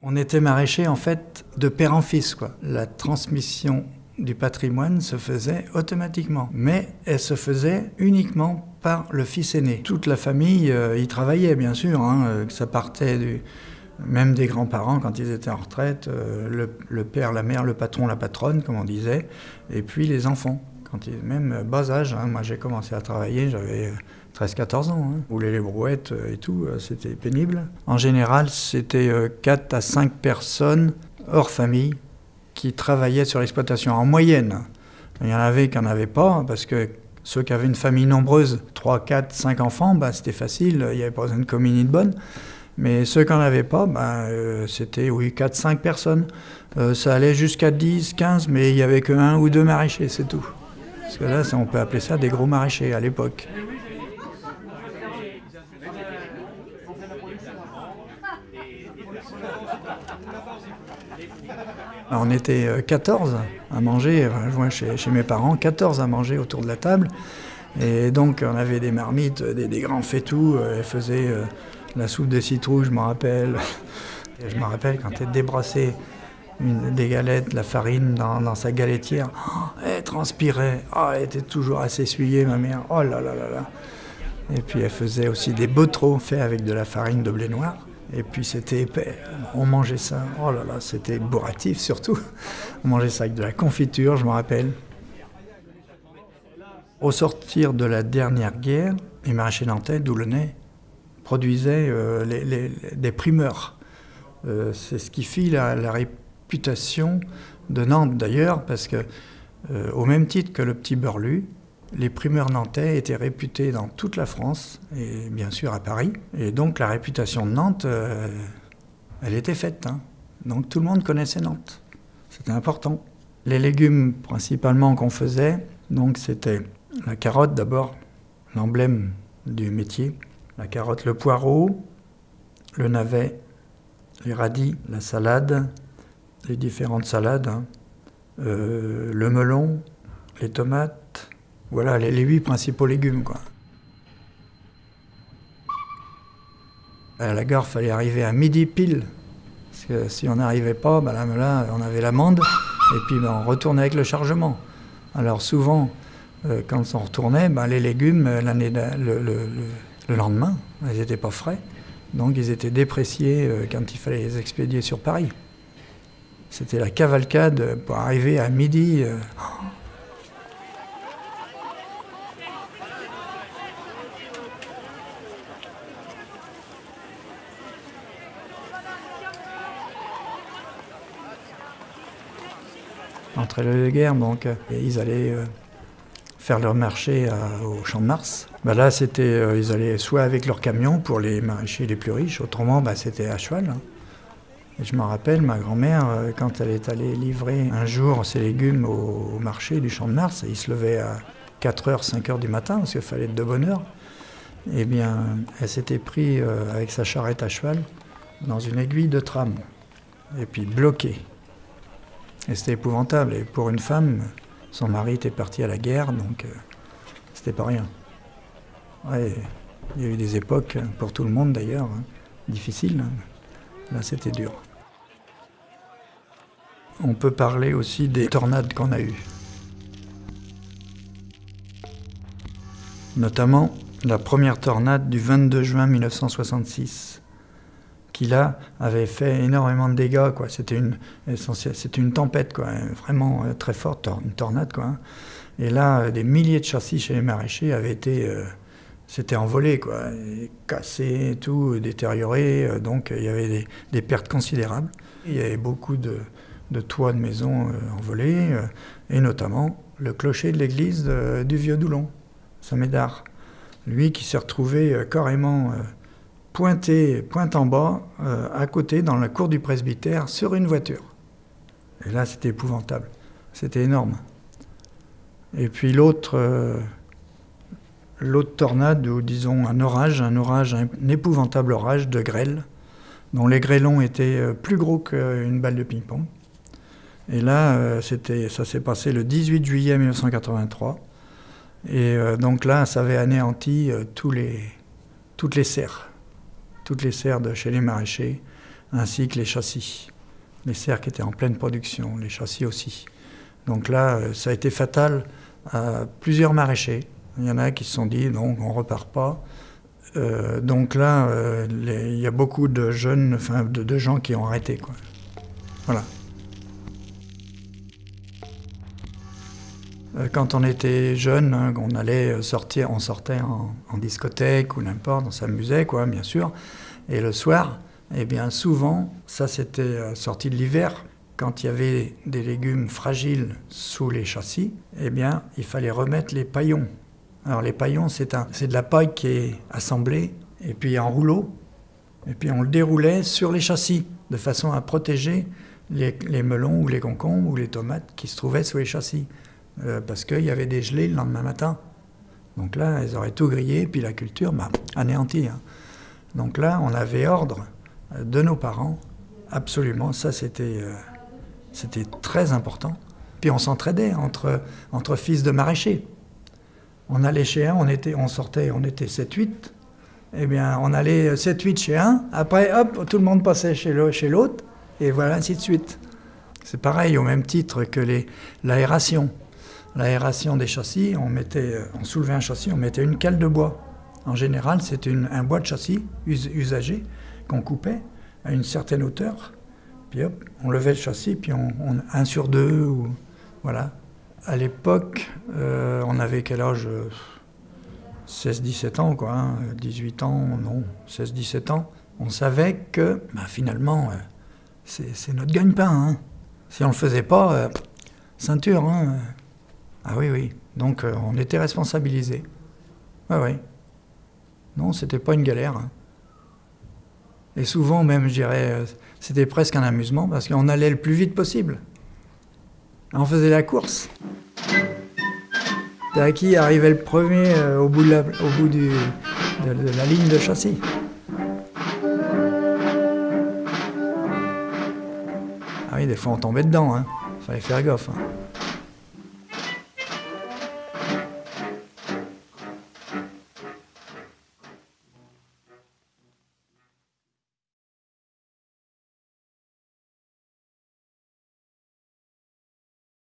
On était maraîcher en fait de père en fils, quoi. La transmission du patrimoine se faisait automatiquement, mais elle se faisait uniquement par le fils aîné. Toute la famille y travaillait bien sûr, hein, ça partait même des grands-parents quand ils étaient en retraite, le père, la mère, le patron, la patronne, comme on disait, et puis les enfants. Même bas âge, hein. Moi j'ai commencé à travailler, j'avais 13-14 ans. Hein. Rouler les brouettes et tout, c'était pénible. En général, c'était 4 à 5 personnes hors famille qui travaillaient sur l'exploitation en moyenne. Il y en avait qui n'en avaient pas, parce que ceux qui avaient une famille nombreuse, 3, 4, 5 enfants, c'était facile, il n'y avait pas besoin de communie de bonne. Mais ceux qui n'en avaient pas, c'était 4, 5 personnes. Ça allait jusqu'à 10, 15, mais il n'y avait que 1 ou 2 maraîchers, c'est tout. Parce que là, on peut appeler ça des gros maraîchers à l'époque. Alors, on était 14 à manger, chez mes parents, 14 à manger autour de la table. Et donc, on avait des marmites, des grands faitous. Elles faisaient la soupe de citrouille, je m'en rappelle. Et je me rappelle quand elle débrassait des galettes, la farine dans sa galettière. Oh, elle transpirait. Oh, elle était toujours assez essuyée, ma mère. Oh là là là là. Et puis, elle faisait aussi des botreaux faits avec de la farine de blé noir. Et puis c'était épais, on mangeait ça, oh là là, c'était bourratif surtout. On mangeait ça avec de la confiture, je me rappelle. Au sortir de la dernière guerre, les maraîchers nantais, d'Oulonnais, produisaient des primeurs. C'est ce qui fit la réputation de Nantes d'ailleurs, parce que au même titre que le petit Burlu, les primeurs nantais étaient réputés dans toute la France, et bien sûr à Paris. Et donc la réputation de Nantes, elle était faite. Hein. Donc tout le monde connaissait Nantes. C'était important. Les légumes principalement qu'on faisait, donc c'était la carotte d'abord, l'emblème du métier. La carotte, le poireau, le navet, les radis, la salade, les différentes salades, hein, le melon, les tomates. Voilà les 8 principaux légumes, quoi. À la gare, il fallait arriver à midi pile. Parce que si on n'arrivait pas, là, on avait l'amende. Et puis on retournait avec le chargement. Alors souvent, quand on retournait, les légumes, le lendemain, ils n'étaient pas frais. Donc ils étaient dépréciés quand il fallait les expédier sur Paris. C'était la cavalcade pour arriver à midi. Entre les deux guerres, donc, ils allaient faire leur marché au Champ de Mars. Là, ils allaient soit avec leur camion pour les maraîchers les plus riches, autrement, c'était à cheval. Hein. Et je me rappelle, ma grand-mère, quand elle est allée livrer un jour ses légumes au marché du Champ de Mars, il se levait à 4h, 5h du matin, parce qu'il fallait être de bonne heure. Eh bien, elle s'était pris avec sa charrette à cheval dans une aiguille de tram, et puis bloquée. Et c'était épouvantable. Et pour une femme, son mari était parti à la guerre, donc c'était pas rien. Ouais, il y a eu des époques, pour tout le monde d'ailleurs, hein, difficiles. Là, c'était dur. On peut parler aussi des tornades qu'on a eues. Notamment la première tornade du 22 juin 1966. Qui là avait fait énormément de dégâts, quoi. C'était une tempête, quoi, vraiment très forte, une tornade, quoi. Et là, des milliers de châssis chez les maraîchers avaient été, s'étaient envolés, quoi, et cassés, et tout, détériorés. Donc il y avait des pertes considérables. Il y avait beaucoup de toits de maisons envolés, et notamment le clocher de l'église du Vieux-Doulon, Saint-Médard. Lui qui s'est retrouvé carrément pointe en bas, à côté, dans la cour du presbytère, sur une voiture. Et là, c'était épouvantable. C'était énorme. Et puis l'autre tornade, ou disons un épouvantable orage de grêle, dont les grêlons étaient plus gros qu'une balle de ping-pong. Et là, ça s'est passé le 18 juillet 1983. Et donc là, ça avait anéanti toutes les serres de chez les maraîchers, ainsi que les châssis. Les cercles étaient en pleine production, les châssis aussi. Donc là, ça a été fatal à plusieurs maraîchers. Il y en a qui se sont dit, non, on ne repart pas. Donc là, il y a beaucoup de jeunes, enfin de gens qui ont arrêté, quoi. Voilà. Quand on était jeune, hein, on allait sortir, on sortait en discothèque ou n'importe, on s'amusait, quoi, bien sûr. Et le soir, eh bien souvent, ça c'était sorti de l'hiver, quand il y avait des légumes fragiles sous les châssis, eh bien il fallait remettre les paillons. Alors les paillons, c'est de la paille qui est assemblée, et puis en rouleau, et puis on le déroulait sur les châssis, de façon à protéger les melons ou les concombres ou les tomates qui se trouvaient sous les châssis. Parce qu'il y avait des gelées le lendemain matin. Donc là, ils auraient tout grillé, puis la culture, anéantie. Hein. Donc là, on avait ordre de nos parents, absolument, ça c'était très important. Puis on s'entraidait entre fils de maraîchers. On allait chez un, on était 7-8, eh bien on allait 7-8 chez un, après hop, tout le monde passait chez l'autre, et voilà, ainsi de suite. C'est pareil, au même titre que l'aération. L'aération des châssis, on soulevait un châssis, on mettait une cale de bois. En général, c'était un bois de châssis usagé qu'on coupait à une certaine hauteur. Puis hop, on levait le châssis, puis on 1 sur 2, ou voilà. À l'époque, on avait quel âge 16-17 ans, quoi. Hein, 18 ans, non, 16-17 ans. On savait que, finalement, c'est notre gagne-pain. Hein. Si on ne le faisait pas, ceinture, hein. Ah oui, oui. Donc on était responsabilisés. Ah oui. Non, c'était pas une galère. Hein. Et souvent même, je dirais, c'était presque un amusement parce qu'on allait le plus vite possible. On faisait la course. C'est à qui arrivait le premier au bout de la ligne de châssis. Ah oui, des fois on tombait dedans. Hein. Fallait faire gaffe. Hein.